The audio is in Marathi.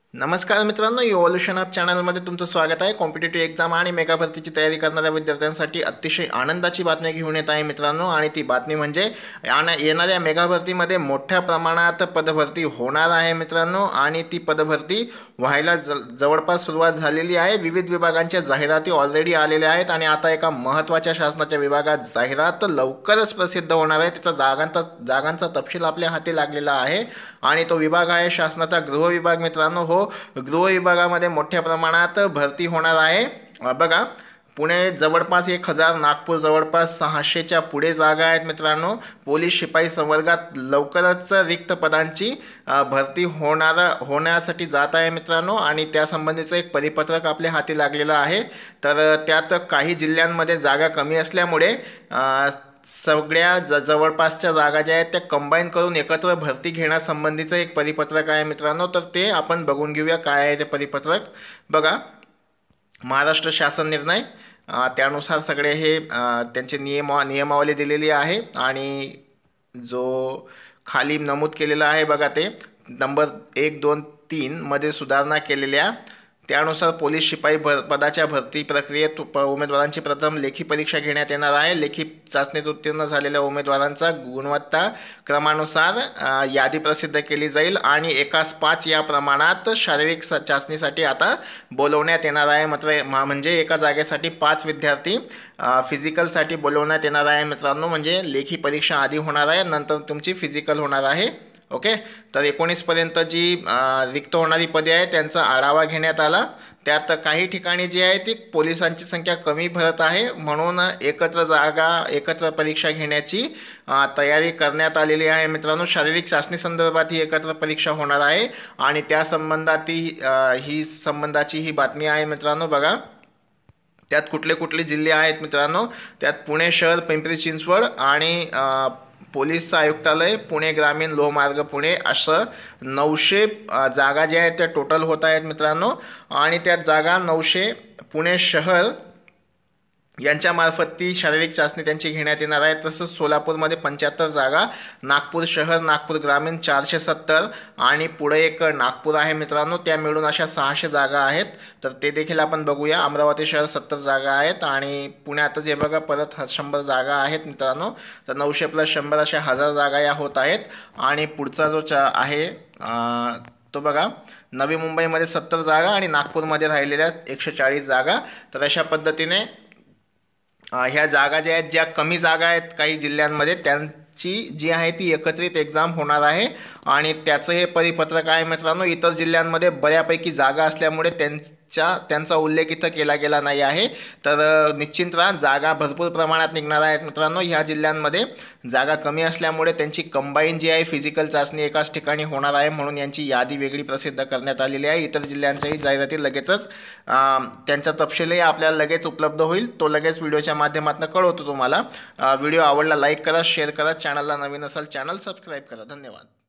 नमस्कार मित्रांनो, इव्होल्यूशन ऑफ चॅनलमध्ये तुमचं स्वागत आहे। कॉम्पिटिटिव्ह एक्झाम आणि मेगा भरतीची तयारी करणाऱ्या विद्यार्थ्यांसाठी अतिशय आनंदाची बातमी घेऊन येत आहे मित्रांनो। आणि ती बातमी म्हणजे येणाऱ्या मेगा भरतीमध्ये मोठ्या प्रमाणात पदभरती होणार आहे मित्रांनो। आणि ती पदभरती व्हायला जवळपास सुरुवात झालेली आहे। विविध विभागांच्या जाहिराती ऑलरेडी आलेल्या आहेत आणि आता एका महत्त्वाच्या शासनाच्या विभागात जाहिरात लवकरच प्रसिद्ध होणार आहे। त्याचा जागांचा तपशील आपल्या हाती लागलेला आहे आणि तो विभाग आहे शासनाचा गृह विभाग मित्रांनो। हो, गृह विभागामध्ये मोठ्या प्रमाणात भरती होणार आहे। बघा, पुणे जवळपास 1000, नागपूर जवळपास 600च्या पुढे जागा आहेत मित्रांनो। पोलीस शिपाई संवर्गात लवकरच रिक्त पदांची भरती होण्यासाठी जात आहे मित्रांनो। आणि त्यासंबंधीचं एक परिपत्रक आपल्या हाती लागलेलं आहे। तर त्यात काही जिल्ह्यांमध्ये जागा कमी असल्यामुळे सगळ्या जवळपासच्या जागा ज्या आहेत त्या कंबाईन करून एकत्र भरती घेण्यासंबंधीचं एक परिपत्रक आहे मित्रांनो। तर ते आपण बघून घेऊया काय आहे ते परिपत्रक। बघा, महाराष्ट्र शासन निर्णय त्यानुसार सगळे हे त्यांचे नियमावली दिलेली आहे आणि जो खाली नमूद केलेला आहे बघा, ते नंबर 1, 2, 3 मध्ये सुधारणा केलेल्या त्यानुसार पोलीस शिपाई पदाच्या भरती प्रक्रियेत उमेदवारांची प्रथम लेखी परीक्षा घेण्यात येणार आहे। लेखी चाचणीत उत्तीर्ण झालेल्या उमेदवारांचा गुणवत्ता क्रमानुसार यादी प्रसिद्ध केली जाईल आणि 1:5 या प्रमाणात शारीरिक चाचणीसाठी आता बोलवण्यात येणार आहे। म्हणजे एका जागेसाठी 5 विद्यार्थी फिजिकलसाठी बोलवण्यात येणार आहे मित्रांनो। म्हणजे लेखी परीक्षा आधी होणार आहे, नंतर तुमची फिजिकल होणार आहे। ओके, तर 19 पर्यंत जी रिक्त होणारी पदे आहे त्यांचा आढावा घेण्यात आला। त्यात काही ठिकाणी जी आहे ती पोलिसांची संख्या कमी भरत आहे, म्हणून एकत्र परीक्षा घेण्याची तयारी करण्यात आलेली आहे मित्रांनो। शारीरिक चाचणी संदर्भात ही एकत्र परीक्षा होणार आहे आणि त्या संबंधाची ही बातमी आहे मित्रांनो। बघा, त्यात कुठले जिल्हे आहेत मित्रांनो, त्यात पुणे शहर, पिंपरी चिंचवड आणि पोलीस आयुक्तालय, पुणे ग्रामीण, लोहमार्ग पुणे, असं 900 जागा ज्या आहेत त्या टोटल होत आहेत मित्रांनो। आणि त्या जागा 900 पुणे शहर यांच्यामार्फत ती शारीरिक चाचणी त्यांची घेण्यात येणार आहे। तसंच सोलापूरमध्ये 75 जागा, नागपूर शहर, नागपूर ग्रामीण 470 आणि पुढे एक नागपूर आहे मित्रांनो, त्या मिळून अशा 600 जागा आहेत। तर ते देखील आपण बघूया। अमरावती शहर 70 जागा आहेत आणि पुण्यातच हे बघा परत 100 जागा आहेत मित्रांनो। तर 900 + 100 अशा 1000 जागा या होत आहेत। आणि पुढचा जो आहे तो बघा, नवी मुंबईमध्ये 70 जागा आणि नागपूरमध्ये राहिलेल्या 140 जागा। तर अशा पद्धतीने ह्या जागा ज्या आहेत, ज्या कमी जागा आहेत काही जिल्ह्यांमध्ये, त्यांची जी आहे ती एकत्रित एक्झाम होणार आहे आणि त्याचं हे परिपत्रक आहे मित्रांनो। इतर जिल्ह्यांमध्ये बऱ्यापैकी जागा असल्यामुळे त्यांचा उल्लेख इथं केला गेला नाही आहे। तर निश्चित राहा, जागा भरपूर प्रमाणात निघणार आहेत मित्रांनो। ह्या जिल्ह्यांमध्ये जागा कमी असल्यामुळे त्यांची कंबाईन जी आहे फिजिकल चाचणी एकाच ठिकाणी होणार आहे, म्हणून यांची यादी वेगळी प्रसिद्ध करण्यात आलेली आहे। इतर जिल्ह्यांच्याही जाहिराती लगेचच त्यांचा तपशीलही आपल्याला लगेच उपलब्ध होईल, तो लगेच व्हिडिओच्या माध्यमातून कळवतो तुम्हाला। व्हिडिओ आवडला लाईक करा, शेअर करा, चॅनलला नवीन असाल चॅनल सबस्क्राईब करा। धन्यवाद।